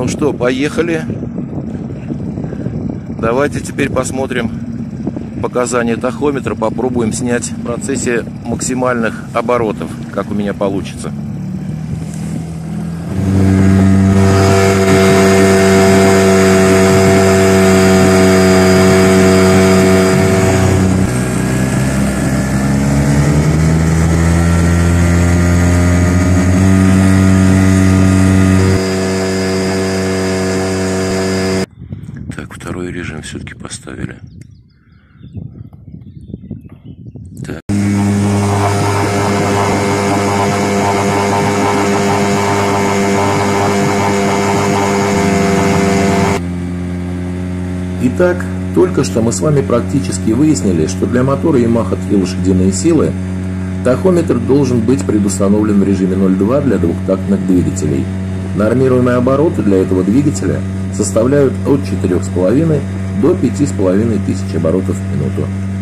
Ну что, поехали. Давайте теперь посмотрим показания тахометра, попробуем снять в процессе максимальных оборотов, как у меня получится. Так, второй режим все-таки поставили. Так. Итак, только что мы с вами практически выяснили, что для мотора Yamaha 3 лошадиные силы тахометр должен быть предустановлен в режиме 0,2 для двухтактных двигателей. Нормируемые обороты для этого двигателя составляют от 4,5 до 5,5 тысяч оборотов в минуту.